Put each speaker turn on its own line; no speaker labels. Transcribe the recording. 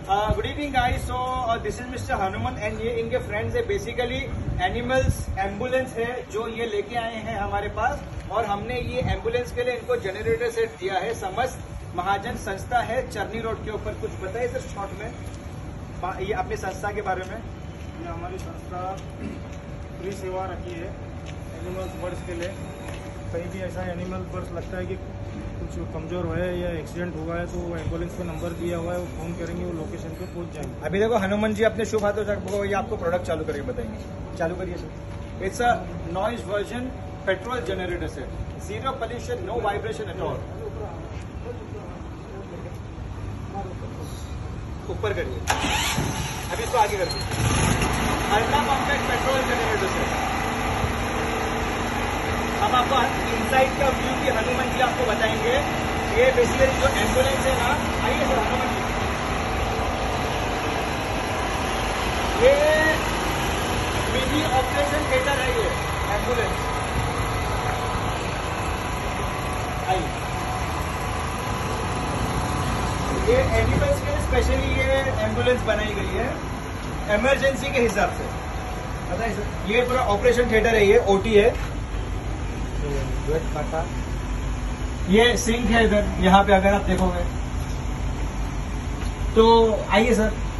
Good evening guys. So this is mister Hanuman and ये इनके friends है। बेसिकली एनिमल्स एम्बुलेंस है जो ये लेके आए हैं हमारे पास, और हमने ये एम्बुलेंस के लिए इनको जनरेटर सेट दिया है। समस्त महाजन संस्था है चरनी रोड के ऊपर। कुछ बताइए सर शॉर्ट में ये अपनी संस्था के बारे में।
ये हमारी संस्था फ्री सेवा रखी है एनिमल्स बर्ड्स के लिए। कहीं भी ऐसा एनिमल बर्ड्स लगता है कि कुछ कमजोर है या एक्सीडेंट हुआ है तो वो एम्बुलेंस पे नंबर दिया हुआ है, वो फोन करेंगे, वो लोकेशन पे पहुंच जाएंगे।
अभी देखो हनुमान जी अपने शुभ हाथों से ये आपको प्रोडक्ट चालू करके बताएंगे। चालू करिए sir. It's a noise version petrol generator set, zero pollution, no vibration at all. ऊपर करिए, अभी इसको आगे कर दीजिए। Ultra compact petrol generator set. हम आपको इनसाइड का व्यू भी हनुमान जी आपको बताएंगे। ये बेसिकली जो एम्बुलेंस है ना, आइए सर हनुमान जी, ये मिनी ऑपरेशन थिएटर है ये एम्बुलेंस। आइए, ये एनिमल्स के लिए स्पेशली ये एम्बुलेंस बनाई गई है इमरजेंसी के हिसाब से। बताइए सर, ये पूरा ऑपरेशन थिएटर है, ये ओटी है। ये सिंक है इधर, यहाँ पे अगर आप देखोगे तो। आइए सर।